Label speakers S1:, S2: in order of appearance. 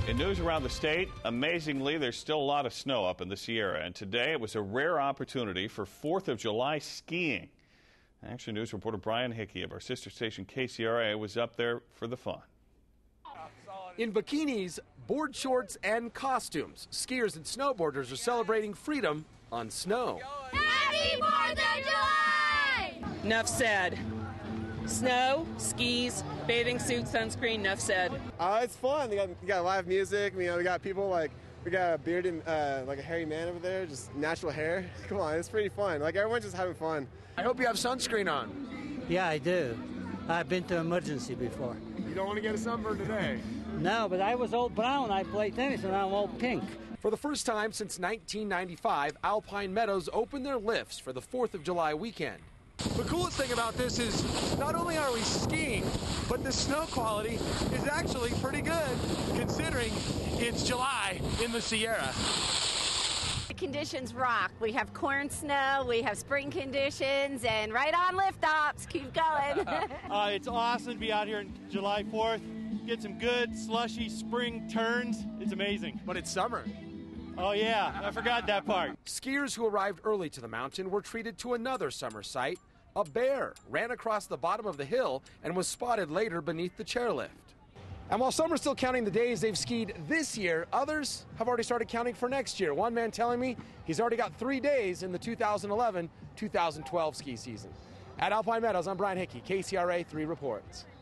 S1: In news around the state, amazingly, there's still a lot of snow up in the Sierra, and today it was a rare opportunity for 4th of July skiing. Action News reporter Brian Hickey of our sister station KCRA was up there for the fun.
S2: In bikinis, board shorts, and costumes, skiers and snowboarders are celebrating freedom on snow.
S3: Happy 4th of July!
S4: Enough said. Snow, skis, bathing suit, sunscreen, enough said.
S5: It's fun. We got live music. We got people we got a bearded, like a hairy man over there, just natural hair. Come on, it's pretty fun. Everyone's just having fun.
S2: I hope you have sunscreen on.
S6: Yeah, I do. I've been to emergency before.
S5: You don't want to get a sunburn today?
S6: No, but I was all brown. I played tennis, and I'm all pink.
S2: For the first time since 1995, Alpine Meadows opened their lifts for the 4th of July weekend. The coolest thing about this is not only are we skiing, but the snow quality is actually pretty good considering it's July in the Sierra.
S3: The conditions rock. We have corn snow, we have spring conditions, and right on lift-ups. Keep going.
S7: It's awesome to be out here on July 4th. Get some good slushy spring turns. It's amazing.
S2: But it's summer.
S7: Oh yeah, I forgot that part.
S2: Skiers who arrived early to the mountain were treated to another summer sight. A bear ran across the bottom of the hill and was spotted later beneath the chairlift. And while some are still counting the days they've skied this year, others have already started counting for next year. One man telling me he's already got 3 days in the 2011-2012 ski season. At Alpine Meadows, I'm Brian Hickey, KCRA 3 reports.